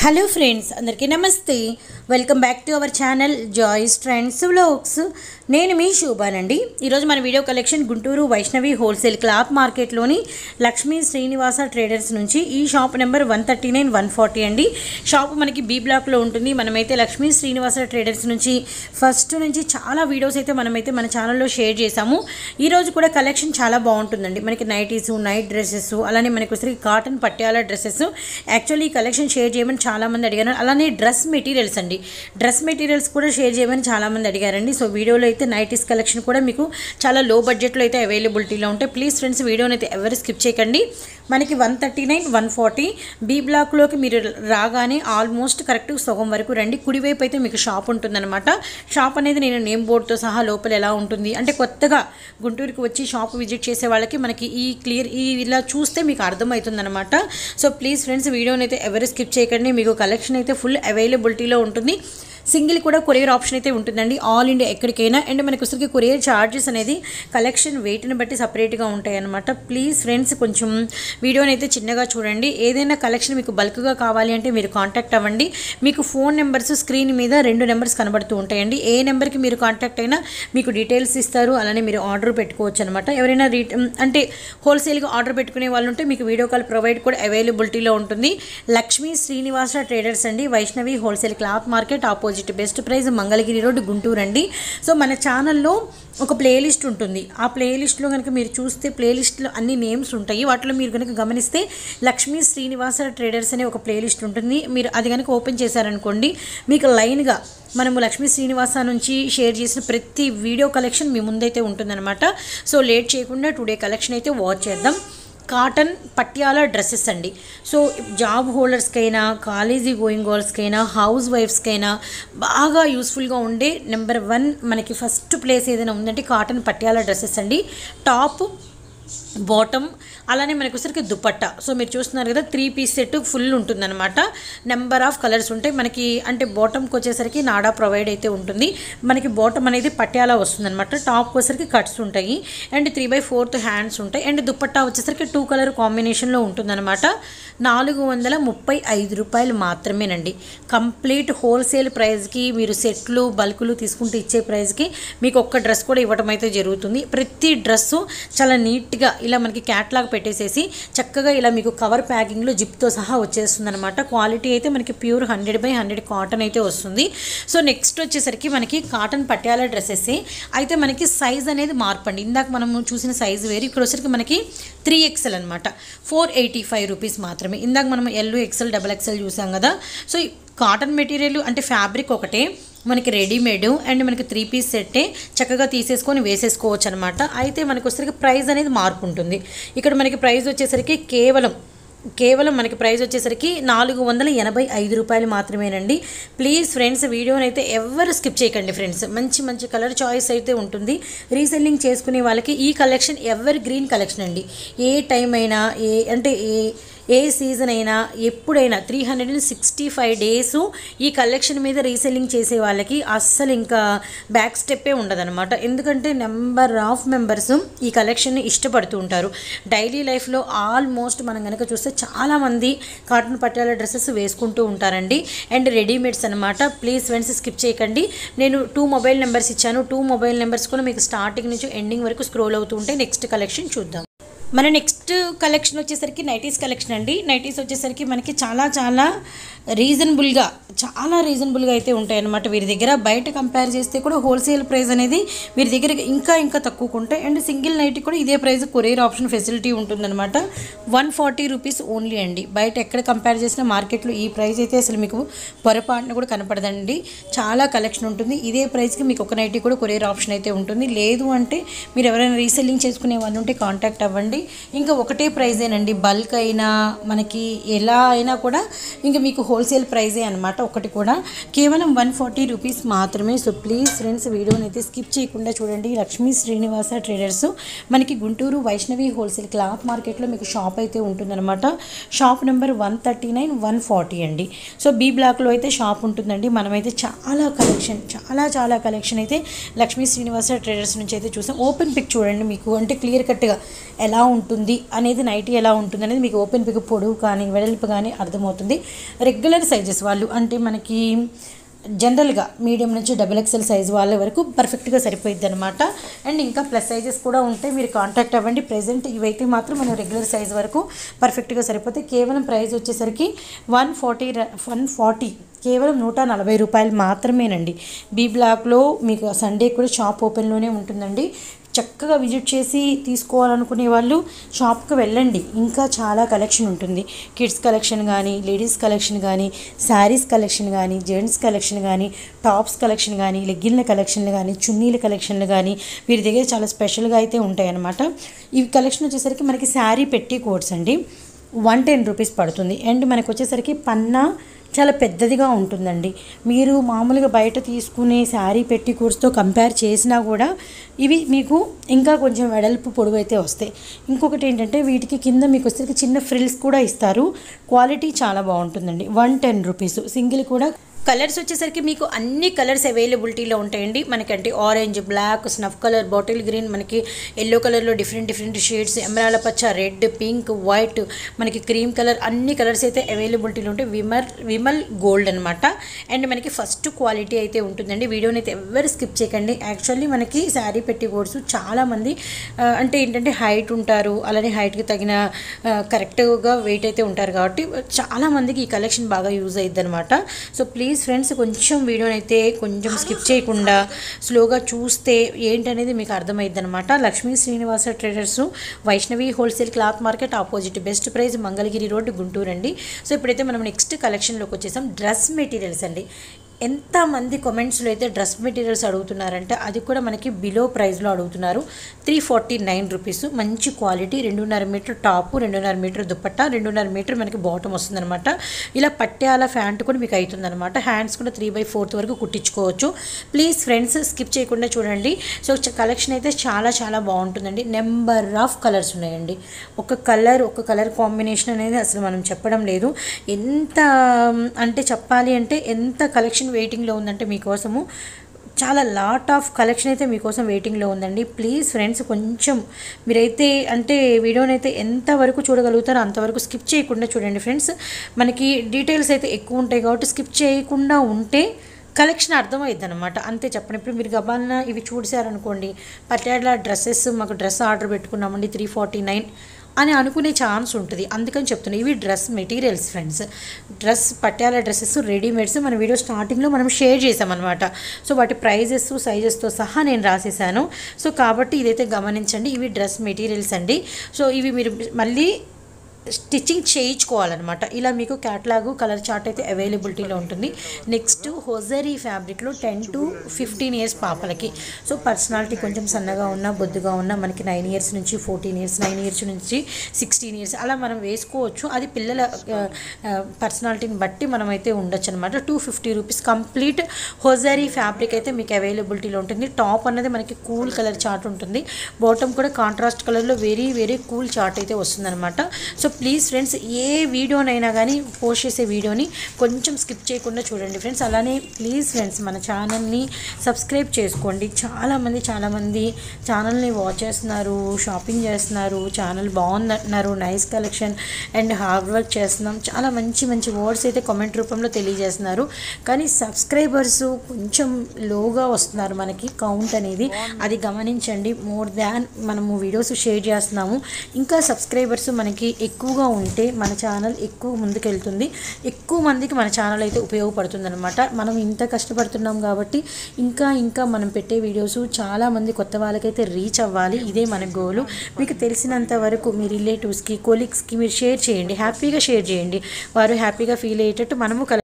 Hello friends, అందరికీ నమస్తే. Welcome back to our channel Joy's trends vlogs. నేను మీ శోభానండి. ఈరోజు మన video collection Guntur Vaishnavi wholesale cloth మార్కెట్లోని లక్ష్మీ శ్రీనివాస ట్రేడర్స్ నుంచి. ఈ షాప్ నెంబర్ 139 140 అండి. షాప్ మనకి బి బ్లాక్లో ఉంటుంది. మనమైతే లక్ష్మీ శ్రీనివాస ట్రేడర్స్ నుంచి ఫస్ట్ నుంచి చాలా వీడియోస్ అయితే మనమైతే మన ఛానల్లో షేర్ చేశాము. ఈరోజు కూడా కలెక్షన్ చాలా బాగుంటుందండి. మనకి నైటీస్, నైట్ డ్రెస్సెస్, అలానే మనకు వచ్చి కాటన్ పట్యాల డ్రెస్సెస్. యాక్చువల్లీ ఈ కలెక్షన్ షేర్ చేయమని చాలామంది అడిగారు. అలానే డ్రెస్ మెటీరియల్స్ అండి, డ్రెస్ మెటీరియల్స్ కూడా షేర్ చేయమని చాలామంది అడిగారండి. సో వీడియోలో అయితే నైటీస్ కలెక్షన్ కూడా మీకు చాలా లో బడ్జెట్లో అయితే అవైలబిలిటీలో ఉంటాయి. ప్లీజ్ ఫ్రెండ్స్, వీడియోని అయితే ఎవరు స్కిప్ చేయకండి. మనకి 139 140 బి బ్లాక్లోకి మీరు రాగానే ఆల్మోస్ట్ కరెక్ట్ సగం వరకు రండి. కుడివైపు అయితే మీకు షాప్ ఉంటుందన్నమాట. షాప్ అనేది నేను నేమ్ బోర్డ్తో సహా లోపల ఎలా ఉంటుంది అంటే, కొత్తగా గుంటూరుకి వచ్చి షాప్ విజిట్ చేసే వాళ్ళకి మనకి ఇలా చూస్తే మీకు అర్థమవుతుందన్నమాట. సో ప్లీజ్ ఫ్రెండ్స్, వీడియోని అయితే ఎవరు స్కిప్ చేయకండి. మీకు కలెక్షన్ అయితే ఫుల్ అవైలబిలిటీలో ఉంటుంది. సింగిల్ కూడా కొరియర్ ఆప్షన్ అయితే ఉంటుందండి, ఆల్ ఇండియా ఎక్కడికైనా. అండ్ మనకు వచ్చరికి కొరియర్ ఛార్జెస్ అనేది కలెక్షన్ వెయిట్ని బట్టి సపరేట్గా ఉంటాయి అన్నమాట. ప్లీజ్ ఫ్రెండ్స్, కొంచెం వీడియోని అయితే చిన్నగా చూడండి. ఏదైనా కలెక్షన్ మీకు బల్క్గా కావాలి అంటే మీరు కాంటాక్ట్ అవ్వండి. మీకు ఫోన్ నెంబర్స్ స్క్రీన్ మీద 2 నెంబర్స్ కనబడుతూ ఉంటాయండి. ఏ నెంబర్కి మీరు కాంటాక్ట్ అయినా మీకు డీటెయిల్స్ ఇస్తారు. అలానే మీరు ఆర్డర్ పెట్టుకోవచ్చు అనమాట. ఎవరైనా అంటే హోల్సేల్గా ఆర్డర్ పెట్టుకునే వాళ్ళు ఉంటే మీకు వీడియో కాల్ ప్రొవైడ్ కూడా అవైలబిలిటీలో ఉంటుంది. లక్ష్మీ శ్రీనివాస ట్రేడర్స్ అండి, Vaishnavi wholesale cloth market opposite best price, Mangalagiri road, Guntur అండి. సో మన ఛానల్లో ఒక ప్లేలిస్ట్ ఉంటుంది. ఆ ప్లేలిస్ట్లో కనుక మీరు చూస్తే ప్లేలిస్ట్లో అన్ని నేమ్స్ ఉంటాయి. వాటిలో మీరు కనుక గమనిస్తే లక్ష్మీ శ్రీనివాస ట్రేడర్స్ అనే ఒక ప్లేలిస్ట్ ఉంటుంది. మీరు అది కనుక ఓపెన్ చేశారనుకోండి, మీకు లైన్గా మనము లక్ష్మీ శ్రీనివాస నుంచి షేర్ చేసిన ప్రతి వీడియో కలెక్షన్ మీ ముందైతే ఉంటుందన్నమాట. సో లేట్ చేయకుండా టుడే కలెక్షన్ అయితే వాచ్ చేద్దాం. కాటన్ పట్యాల డ్రెస్సెస్ అండి. సో జాబ్ హోల్డర్స్కైనా, కాలేజీ గోయింగ్ గర్ల్స్కైనా, హౌస్ వైఫ్స్కైనా బాగా యూస్ఫుల్గా ఉండే నెంబర్ 1 మనకి ఫస్ట్ ప్లేస్ ఏదైనా ఉందంటే కాటన్ పట్యాల డ్రెస్సెస్ అండి. టాప్, బాటమ్, అలానే మనకు వచ్చరికి దుపట్టా. సో మీరు చూస్తున్నారు కదా, 3 పీస్ సెట్ ఫుల్ ఉంటుందన్నమాట. నెంబర్ ఆఫ్ కలర్స్ ఉంటాయి మనకి. అంటే బాటమ్కి వచ్చేసరికి నాడా ప్రొవైడ్ అయితే ఉంటుంది. మనకి బాటమ్ అనేది పట్యాలా వస్తుందన్నమాట. టాప్కి వచ్చేసరికి కట్స్ ఉంటాయి అండ్ 3/4 హ్యాండ్స్ ఉంటాయి. అండ్ దుపట్టా వచ్చేసరికి 2 కలర్ కాంబినేషన్లో ఉంటుందన్నమాట. 435 రూపాయలు మాత్రమేనండి. కంప్లీట్ హోల్సేల్ ప్రైస్కి మీరు సెట్లు, బల్కులు తీసుకుంటూ ఇచ్చే ప్రైస్కి మీకు ఒక్క డ్రెస్ కూడా ఇవ్వడం అయితే జరుగుతుంది. ప్రతి డ్రెస్సు చాలా నీట్గా ఇలా మనకి క్యాట్లాగ్ పెట్టేసేసి చక్కగా ఇలా మీకు కవర్ ప్యాకింగ్లో జిప్తో సహా వచ్చేస్తుంది అనమాట. క్వాలిటీ అయితే మనకి ప్యూర్ 100/100 కాటన్ అయితే వస్తుంది. సో నెక్స్ట్ వచ్చేసరికి మనకి కాటన్ పట్యాల డ్రెస్సెస్ అయితే మనకి సైజ్ అనేది మార్పండి. ఇందాక మనము చూసిన సైజు వేరు, ఇక్కడ వచ్చేసరికి మనకి 3XL అనమాట. 485 రూపీస్ మాత్రమే. ఇందాక మనం XL, XXL చూసాం కదా. సో కాటన్ మెటీరియల్ అంటే ఫ్యాబ్రిక్ ఒకటే, మనకి రెడీమేడ్ అండ్ మనకి 3 పీస్ సెట్టే చక్కగా తీసేసుకొని వేసేసుకోవచ్చు అనమాట. అయితే మనకు వచ్చేసరికి ప్రైస్ అనేది మార్పు ఉంటుంది. ఇక్కడ మనకి ప్రైస్ వచ్చేసరికి కేవలం మనకి ప్రైస్ వచ్చేసరికి 485 రూపాయలు మాత్రమేనండి. ప్లీజ్ ఫ్రెండ్స్, వీడియోని అయితే ఎవరు స్కిప్ చేయకండి ఫ్రెండ్స్. మంచి కలర్ చాయిస్ అయితే ఉంటుంది. రీసెల్లింగ్ చేసుకునే వాళ్ళకి ఈ కలెక్షన్ ఎవర్ గ్రీన్ కలెక్షన్ అండి. ఏ టైం అయినా, ఏ సీజన్ అయినా, ఎప్పుడైనా 365 డేస్ ఈ కలెక్షన్ మీద రీసెల్లింగ్ చేసే వాళ్ళకి అస్సలు ఇంకా బ్యాక్ స్టెప్పే ఉండదన్నమాట. ఎందుకంటే నెంబర్ ఆఫ్ మెంబర్స్ ఈ కలెక్షన్ని ఇష్టపడుతూ ఉంటారు. డైలీ లైఫ్లో ఆల్మోస్ట్ మనం కనుక చూస్తే చాలామంది కాటన్ పట్యాల డ్రెస్సెస్ వేసుకుంటూ ఉంటారండి. అండ్ రెడీమేడ్స్ అనమాట. ప్లీజ్ ఫ్రెండ్స్, స్కిప్ చేయకండి. నేను 2 మొబైల్ నెంబర్స్ ఇచ్చాను. 2 మొబైల్ నెంబర్స్ కూడా మీకు స్టార్టింగ్ నుంచి ఎండింగ్ వరకు స్క్రోల్ అవుతూ ఉంటే నెక్స్ట్ కలెక్షన్ చూద్దాం. మన నెక్స్ట్ కలెక్షన్ వచ్చేసరికి నైటీస్ కలెక్షన్ అండి. నైటీస్ వచ్చేసరికి మనకి చాలా రీజనబుల్గా అయితే ఉంటాయన్నమాట వీరి దగ్గర. బయట కంపేర్ చేస్తే కూడా హోల్సేల్ ప్రైస్ అనేది వీరి దగ్గర ఇంకా తక్కువగా ఉంటాయి. అండ్ సింగిల్ నైటీ కూడా ఇదే ప్రైస్ కొరియర్ ఆప్షన్ ఫెసిలిటీ ఉంటుందన్నమాట. 140 రూపీస్ ఓన్లీ అండి. బయట ఎక్కడ కంపేర్ చేసినా మార్కెట్లో ఈ ప్రైస్ అయితే అసలు మీకు పొరపాటున కూడా కనపడదండి. చాలా కలెక్షన్ ఉంటుంది. ఇదే ప్రైస్కి మీకు ఒక నైటీ కూడా కొరియర్ ఆప్షన్ అయితే ఉంటుంది. లేదు అంటే మీరు ఎవరైనా రీసెల్లింగ్ చేసుకునే వాళ్ళు ఉంటే కాంటాక్ట్ అవ్వండి. ఇంకా ఒకటే ప్రైజేనండి. బల్క్ అయినా మనకి ఎలా అయినా కూడా ఇంకా మీకు హోల్సేల్ ప్రైజే అనమాట. ఒకటి కూడా కేవలం 140 రూపీస్ మాత్రమే. సో ప్లీజ్ ఫ్రెండ్స్, వీడియోని అయితే స్కిప్ చేయకుండా చూడండి. లక్ష్మీ శ్రీనివాస ట్రేడర్స్ మనకి గుంటూరు వైష్ణవి హోల్సేల్ క్లాత్ మార్కెట్లో మీకు షాప్ అయితే ఉంటుందన్నమాట. షాప్ నెంబర్ 139 140 అండి. సో బి బ్లాక్లో అయితే షాప్ ఉంటుందండి. మనమైతే చాలా కలెక్షన్ అయితే లక్ష్మీ శ్రీనివాస ట్రేడర్స్ నుంచి అయితే చూసాం. ఓపెన్ పిక్ చూడండి, మీకు అంటే క్లియర్ కట్గా ఎలా ఉంటుంది అనేది, నైటీ ఎలా ఉంటుంది అనేది మీకు ఓపెన్ పిక్ పొడవు కానీ వెడల్పు కానీ అర్థమవుతుంది. రెగ్యులర్ సైజెస్ వాళ్ళు, అంటే మనకి జనరల్గా మీడియం నుంచి XXL సైజ్ వాళ్ళ వరకు పర్ఫెక్ట్గా సరిపోయిద్ది అనమాట. అండ్ ఇంకా ప్లస్ సైజెస్ కూడా ఉంటే మీరు కాంటాక్ట్ అవ్వండి. ప్రెజెంట్ ఇవైతే మాత్రం మనం రెగ్యులర్ సైజ్ వరకు పర్ఫెక్ట్గా సరిపోతాయి. కేవలం ప్రైస్ వచ్చేసరికి 140 కేవలం 140 రూపాయలు మాత్రమేనండి. బి బ్లాక్లో మీకు సండే కూడా షాప్ ఓపెన్లోనే ఉంటుందండి. చక్కగా విజిట్ చేసి తీసుకోవాలనుకునే వాళ్ళు షాప్కి వెళ్ళండి. ఇంకా చాలా కలెక్షన్ ఉంటుంది. కిడ్స్ కలెక్షన్ కానీ, లేడీస్ కలెక్షన్ కానీ, శారీస్ కలెక్షన్ కానీ, జెంట్స్ కలెక్షన్ కానీ, టాప్స్ కలెక్షన్ కానీ, లెగ్గిన్ల కలెక్షన్లు కానీ, చున్నీల కలెక్షన్లు కానీ వీరి దగ్గర చాలా స్పెషల్గా అయితే ఉంటాయి అన్నమాట. ఈ కలెక్షన్ వచ్చేసరికి మనకి శారీ పెట్టి కోట్స్ అండి 110 రూపీస్ పడుతుంది. అండ్ మనకు వచ్చేసరికి పన్నా చాలా పెద్దదిగా ఉంటుందండి. మీరు మామూలుగా బయట తీసుకునే శారీ పెట్టి కోర్స్తో కంపేర్ చేసినా కూడా ఇవి మీకు ఇంకా కొంచెం వెడల్పు పొడవు అయితే వస్తాయి. ఇంకొకటి ఏంటంటే వీటికి కింద మీకు వచ్చేసరికి చిన్న ఫ్రిల్స్ కూడా ఇస్తారు. క్వాలిటీ చాలా బాగుంటుందండి. 110 రూపీస్. సింగిల్ కూడా కలర్స్ వచ్చేసరికి మీకు అన్ని కలర్స్ అవైలబిలిటీలో ఉంటాయండి. మనకంటే orange, black, snuff colour, bottle green, మనకి ఎల్లో కలర్లో డిఫరెంట్ షేడ్స్, ఎమరాల పచ్చ, రెడ్, పింక్, వైట్, మనకి క్రీమ్ కలర్, అన్ని కలర్స్ అయితే అవైలబిలిటీలో ఉంటాయి. విమల్ గోల్డ్ అనమాట. అండ్ మనకి ఫస్ట్ క్వాలిటీ అయితే ఉంటుందండి. వీడియోని అయితే ఎవరు స్కిప్ చేయకండి. యాక్చువల్లీ మనకి శారీ పెట్టి కోర్సు చాలామంది అంటే ఏంటంటే హైట్ ఉంటారు, అలానే హైట్కి తగిన కరెక్ట్గా వెయిట్ అయితే ఉంటారు కాబట్టి చాలామందికి ఈ కలెక్షన్ బాగా యూజ్ అయ్యిద్ది అనమాట. సో ప్లీజ్ ఫ్రెండ్స్ కొంచెం వీడియోని అయితే కొంచెం స్కిప్ చేయకుండా స్లోగా చూస్తే ఏంటనేది మీకు అర్థమైద్ది అనమాట. Lakshmi Srinivasa traders, Vaishnavi wholesale cloth market opposite, best price, Mangalagiri road, Guntur అండి. సో ఇప్పుడైతే మనం నెక్స్ట్ కలెక్షన్లోకి వచ్చేసాం. డ్రెస్ మెటీరియల్స్ అండి. ఎంతమంది కామెంట్స్లో అయితే డ్రెస్ మెటీరియల్స్ అడుగుతున్నారంటే అది కూడా మనకి బిలో ప్రైస్లో అడుగుతున్నారు. 349 రూపీస్. మంచి quality. 2.5 metre top, 2.5 metre dupatta, 2.5 metre మనకి బాటమ్ వస్తుందన్నమాట. ఇలా పట్యాల ఫ్యాంట్ కూడా మీకు అవుతుందన్నమాట. హ్యాండ్స్ కూడా 3/4 వరకు కుట్టించుకోవచ్చు. ప్లీజ్ ఫ్రెండ్స్ స్కిప్ చేయకుండా చూడండి. సో కలెక్షన్ అయితే చాలా చాలా బాగుంటుందండి. నెంబర్ ఆఫ్ కలర్స్ ఉన్నాయండి. ఒక కలర్ కాంబినేషన్ అనేది అసలు మనం చెప్పడం లేదు. ఎంత అంటే చెప్పాలి అంటే ఎంత కలెక్షన్ వెయిటింగ్లో ఉందంటే మీకోసము చాలా లాట్ ఆఫ్ కలెక్షన్ అయితే మీకోసం వెయిటింగ్లో ఉందండి. ప్లీజ్ ఫ్రెండ్స్ కొంచెం మీరైతే అంటే వీడియోని అయితే ఎంతవరకు చూడగలుగుతారో అంతవరకు స్కిప్ చేయకుండా చూడండి ఫ్రెండ్స్. మనకి డీటెయిల్స్ అయితే ఎక్కువ ఉంటాయి కాబట్టి స్కిప్ చేయకుండా ఉంటే కలెక్షన్ అర్థమైద్ది అనమాట. అంతే చెప్పండి. ఇప్పుడు మీరు గబాలన ఇవి చూసారనుకోండి, పట్యాల డ్రెస్సెస్ మాకు డ్రెస్ ఆర్డర్ పెట్టుకున్నామండి 349 అని అనుకునే ఛాన్స్ ఉంటుంది. అందుకని చెప్తున్నాను. ఇవి dress materials friends. Patiala dresses readymades మన వీడియో స్టార్టింగ్లో మనం షేర్ చేసామన్నమాట. సో వాటి ప్రైజెస్, సైజెస్తో సహా నేను రాసేసాను. సో కాబట్టి ఇదైతే గమనించండి. ఇవి డ్రెస్ మెటీరియల్స్ అండి. సో ఇవి మీరు మళ్ళీ స్టిచ్చింగ్ చేయించుకోవాలన్నమాట. ఇలా మీకు క్యాటలాగు కలర్ చార్ట్ అయితే అవైలబిలిటీలో ఉంటుంది. నెక్స్ట్ హోజరీ ఫ్యాబ్రిక్లో 10 to 15 ఇయర్స్ పాపలకి. సో పర్సనాలిటీ కొంచెం సన్నగా ఉన్న, బొద్దుగా ఉన్న, మనకి 9 ఇయర్స్ నుంచి 14 ఇయర్స్, 9 ఇయర్స్ నుంచి 16 ఇయర్స్ అలా మనం వేసుకోవచ్చు. అది పిల్లల పర్సనాలిటీని బట్టి మనం అయితే ఉండొచ్చు అనమాట. 250 రూపీస్ కంప్లీట్ హోజరీ ఫ్యాబ్రిక్ అయితే మీకు అవైలబిలిటీలో ఉంటుంది. టాప్ అన్నది మనకి కూల్ కలర్ చార్ట్ ఉంటుంది. బాటమ్ కూడా కాంట్రాస్ట్ కలర్లో వెరీ కూల్ చార్ట్ అయితే వస్తుందన్నమాట. సో ప్లీజ్ ఫ్రెండ్స్ ఏ వీడియోనైనా కానీ పోస్ట్ చేసే వీడియోని కొంచెం స్కిప్ చేయకుండా చూడండి ఫ్రెండ్స్. అలానే ప్లీజ్ ఫ్రెండ్స్ మన ఛానల్ని సబ్స్క్రైబ్ చేసుకోండి. చాలామంది ఛానల్ని వాచ్ చేస్తున్నారు, షాపింగ్ చేస్తున్నారు, ఛానల్ బాగుందంటున్నారు, nice collection and hard work చేస్తున్నాం, చాలా మంచి వర్డ్స్ అయితే కామెంట్ రూపంలో తెలియజేస్తున్నారు. కానీ సబ్స్క్రైబర్స్ కొంచెం లోగా వస్తున్నారు మనకి కౌంట్ అనేది. అది గమనించండి. మోర్ దాన్ మనము వీడియోస్ షేర్ చేస్తున్నాము. ఇంకా సబ్స్క్రైబర్స్ మనకి ఎక్కువగా ఉంటే మన ఛానల్ ఎక్కువ ముందుకెళ్తుంది. ఎక్కువ మందికి మన ఛానల్ అయితే ఉపయోగపడుతుంది అనమాట. మనం ఇంత కష్టపడుతున్నాం కాబట్టి ఇంకా మనం పెట్టే వీడియోస్ చాలామంది కొత్త వాళ్ళకైతే రీచ్ అవ్వాలి. ఇదే మన గోలు. మీకు తెలిసినంత వరకు మీ రిలేటివ్స్కి, కొలీగ్స్కి మీరు షేర్ చేయండి. హ్యాపీగా షేర్ చేయండి. వారు హ్యాపీగా ఫీల్ అయ్యేటట్టు మనము